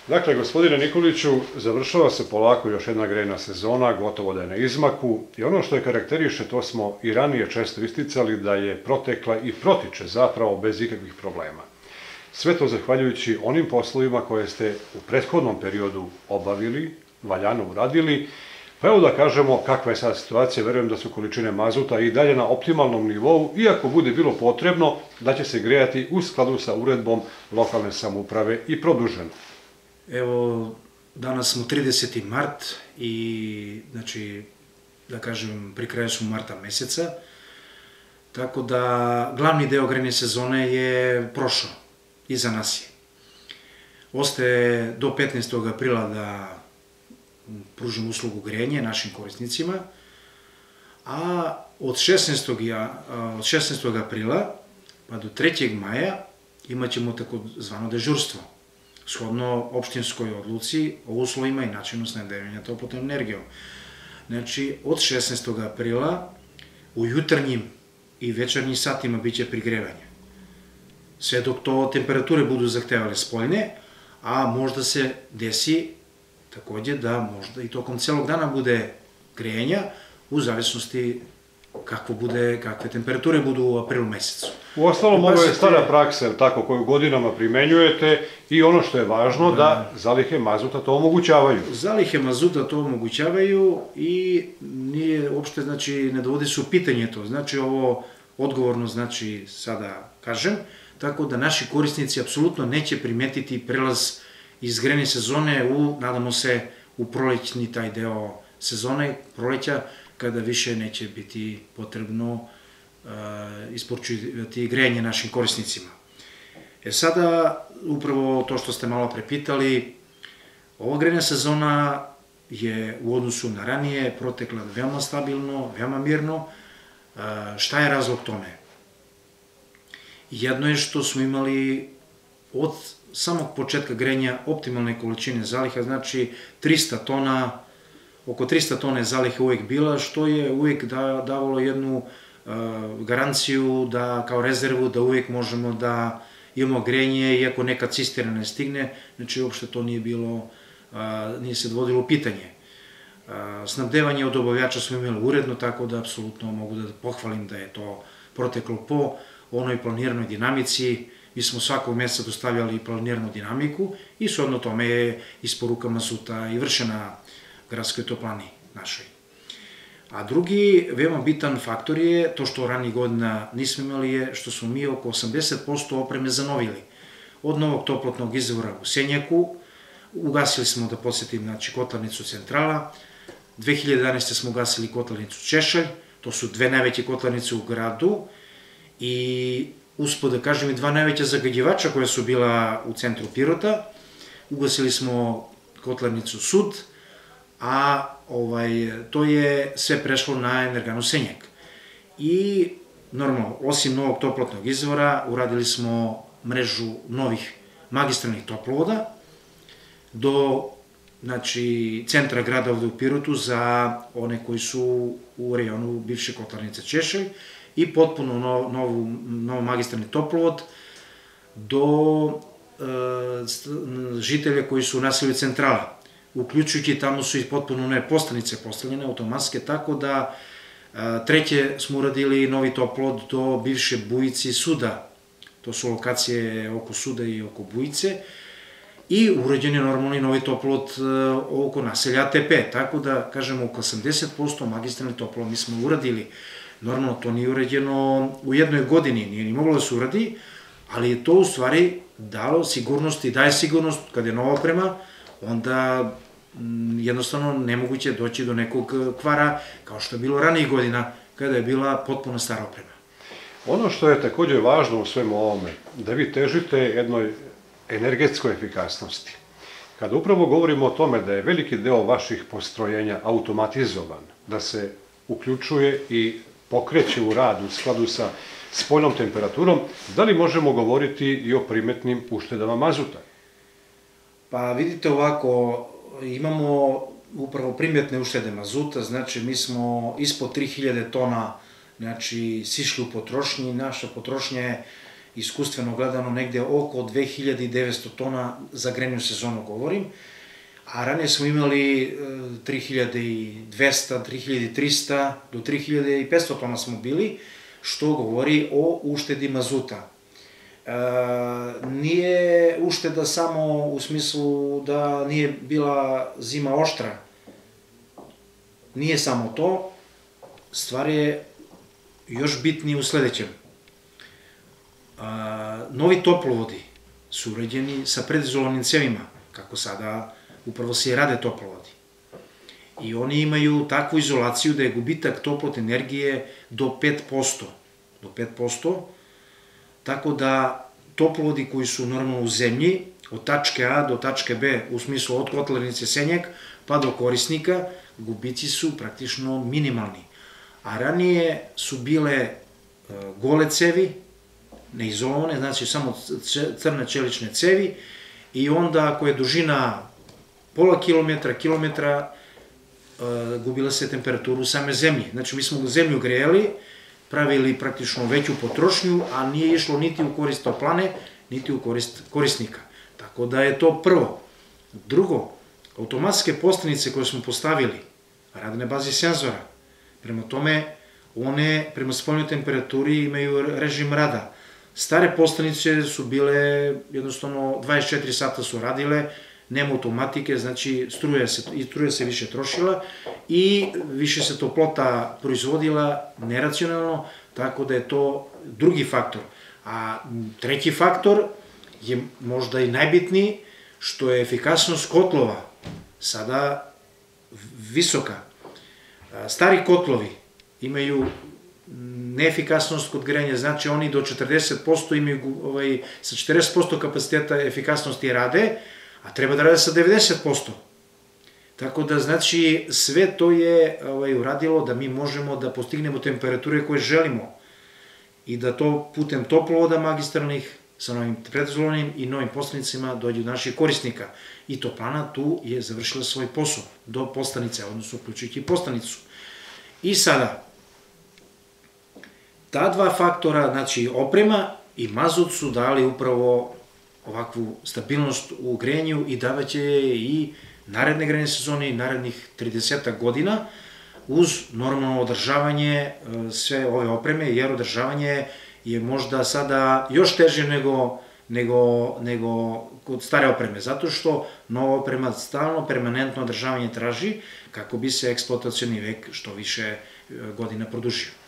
Dakle, gospodine Nikoliću, završava se polako još jedna grejna sezona, gotovo da je na izmaku i ono što je karakteriše, to smo i ranije često isticali, da je protekla i protiče zapravo bez ikakvih problema. Sve to zahvaljujući onim poslovima koje ste u prethodnom periodu obavili, valjano uradili, pa evo da kažemo kakva je sad situacija. Verujem da su količine mazuta i dalje na optimalnom nivou, iako bude bilo potrebno da će se grejati u skladu sa uredbom lokalne samouprave i produženo. Evo, danas smo 30. mart i, znači, da kažem, pri kraju smo marta meseca, tako da glavni deo grejne sezone je prošao, iza nas je. Ostaje do 15. aprila da pružimo uslugu grejanja našim korisnicima, a od 16. aprila pa do 3. maja imat ćemo takozvano dežurstvo, shodno opštinskoj odluci o uslovima i načinu snabdevanja toplotnom energijom. Znači, od 16. aprila u jutarnjim i večernjim satima biće prigrevanje. Sve dok to temperature budu zahtevale spoljne, a možda se desi takođe da možda i tokom celog dana bude grejanja, u zavisnosti kakve temperature budu u aprilu mesecu. U ostalom, ovo je stara praksa, tako, koju godinama primenjujete i ono što je važno da zalihe mazuta to omogućavaju. Zalihe mazuta to omogućavaju i nije uopšte, znači, ne dovodi se u pitanje to. Znači, ovo odgovorno, znači, sada kažem, tako da naši korisnici apsolutno neće primetiti prelaz iz grejne sezone u, nadamo se, u prolećni taj deo sezone, proleća, kada više neće biti potrebno isporučivati grejanje našim korisnicima. Sada, upravo to što ste malo prepitali, ova grejna sezona je u odnosu na ranije protekla veoma stabilno, veoma mirno. Šta je razlog tome? Jedno je što smo imali od samog početka grejanja optimalne količine zaliha, znači 300 tona, oko 300 tona je zaliha uvek bila, što je uvek davalo jednu garanciju da, kao rezervu, da uvek možemo da imamo grejanje, iako neka cisterna ne stigne, znači uopšte to nije bilo, nije se dovodilo u pitanje. Snabdevanje od dobavljača smo imali uredno, tako da apsolutno mogu da pohvalim da je to proteklo po onoj planiranoj dinamici. Mi smo svakog meseca dostavljali planiranu dinamiku i shodno tome je isporuka mazuta i vršena gradskoj toplani našoj. A drugi veoma bitan faktor je to što ranijih godina nismo imali, je što smo mi oko 80% opreme zanovili. Od novog toplotnog izvora u Senjaku, ugasili smo, da podsjetim, znači, kotlarnicu Centrala, 2011. smo ugasili kotlarnicu Češelj, to su dve najveće kotlarnice u gradu i uspod da kažem i dva najveća zagađivača koja su bila u centru Pirota. Ugasili smo kotlarnicu Sud, a to je sve prešlo na energanu Senjak. I normalno, osim novog toplotnog izvora, uradili smo mrežu novih magistralnih toplovoda do, znači, centra grada ovde u Pirotu za one koji su u rejonu bivše kotlarnice Češelj i potpuno novo magistralni toplovod do žitelja koji su u naselju Centrala. Uključujući, tamo su i potpuno nove postanice postavljene, automatske, tako da treće smo uradili novi toplod do bivše Bujice i Suda. To su lokacije oko Suda i oko Bujice. I urađen je normalni novi toplod oko naselja ATP, tako da, kažemo, oko 80% magistralni toplod mi smo uradili. Normalno, to nije urađeno u jednoj godini, nije ni moglo da se uradi, ali je to u stvari dalo sigurnost i daje sigurnost. Kada je nova oprema, onda jednostavno nemoguće doći do nekog kvara, kao što je bilo ranijih godina, kada je bila potpuno stara oprema. Ono što je takođe važno u svemu ovome, da vi težite jednoj energetskoj efikasnosti. Kada upravo govorimo o tome da je veliki deo vaših postrojenja automatizovan, da se uključuje i pokreće u rad u skladu sa spoljnom temperaturom, da li možemo govoriti i o primetnim uštedama mazuta? Pa vidite ovako, imamo upravo primetne uštede mazuta, znači mi smo ispod 3000 tona, znači, sišli u potrošnji, naša potrošnja je iskustveno gledano negde oko 2900 tona za grejnu sezonu govorim, a ranije smo imali 3200, 3300 do 3500 tona smo bili, što govori o uštedi mazuta. Nije ušteda samo u smislu da nije bila zima oštra, nije samo to, stvar je još bitnije u sledećem. Novi toplovodi su urađeni sa predizolovanim cevima, kako sada upravo se i rade toplovodi. I oni imaju takvu izolaciju da je gubitak toplotne energije do 5%. Tako da toplovodi koji su normalno u zemlji, od tačke A do tačke B, u smislu od kotlarnice Senjak pa do korisnika, gubici su praktično minimalni. A ranije su bile gole cevi, neizolovane, znači samo crne čelične cevi, i onda ako je dužina pola kilometra, gubila se temperaturu same zemlje. Znači mi smo zemlju grejali, pravili praktično veću potrošnju, a nije išlo niti u korist toplane, niti u korist korisnika. Tako da je to prvo. Drugo, automatske postanice koje smo postavili, rade na bazi senzora. Prema tome, one prema spoljnoj temperaturi imaju režim rada. Stare postanice su bile, jednostavno, 24 sata su radile, nema automatike, znači struja se više trošila i više se toplota proizvodila neracionalno, tako da je to drugi faktor. A treći faktor je možda i najbitniji, što je efikasnost kotlova sada visoka. Stari kotlovi imaju neefikasnost kod grejanja, znači oni do 40% imaju, sa 40% kapaciteta efikasnosti rade, a treba da rade sa 90%. Tako da, znači, sve to je uradilo da mi možemo da postignemo temperature koje želimo i da to putem toplovoda magistralnih, sa novim predizolovanim i novim postanicama dođe do naših korisnika. I toplana tu je završila svoj posao do postanice, odnosno uključujući postanicu. I sada, ta dva faktora, znači oprema i mazut, su dali upravo ovakvu stabilnost u grejanju i davaće je i naredne grejne sezone i narednih 30 godina, uz normalno održavanje sve ove opreme, jer održavanje je možda sada još teže nego kod stare opreme, zato što nova oprema stalno permanentno održavanje traži kako bi se eksploatacioni vek što više godina produžio.